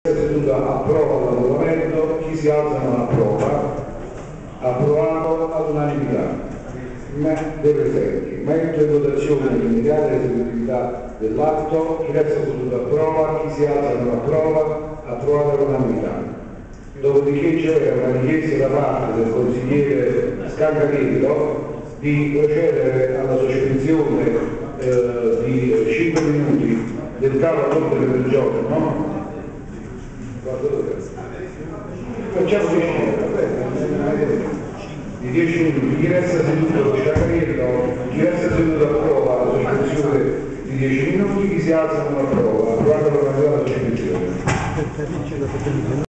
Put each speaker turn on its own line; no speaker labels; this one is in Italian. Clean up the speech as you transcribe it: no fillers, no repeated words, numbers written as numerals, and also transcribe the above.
Seduta approva l'annullamento, chi si alza non approva. Approvato all'unanimità. Dei presenti. Metto in votazione l'immediata esecutività dell'atto, chi resta seduto approva, chi si alza non approva. Approvato all'unanimità. Dopodiché c'è una richiesta da parte del consigliere Scancarello di procedere alla sospensione di 5 minuti del tavolo all'ordine del giorno. Facciamo di 10 minuti, chi resta seduto Scancarello, chi resta seduto approva la sospensione di 10 minuti, chi si alza non approva. Approvato la sospensione.